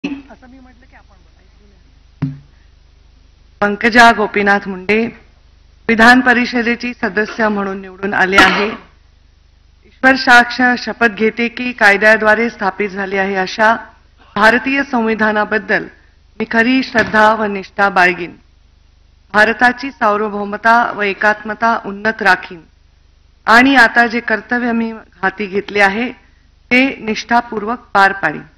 असं मी म्हटलं की आपण पंकजा गोपीनाथ मुंडे विधान परिषदेची सदस्य म्हणून निवडून आले आहे. ईश्वर साक्ष शपथ घेते की कायद्याद्वारे स्थापित झाली आहे अशा भारतीय संविधानाबद्दल मी खरी श्रद्धा व निष्ठा बाळगीन. भारताची सार्वभौमता व एकात्मता उन्नत राखीन आणि आता जे कर्तव्य मी हाती घेतले आहे ते निष्ठापूर्वक पार पाडीन.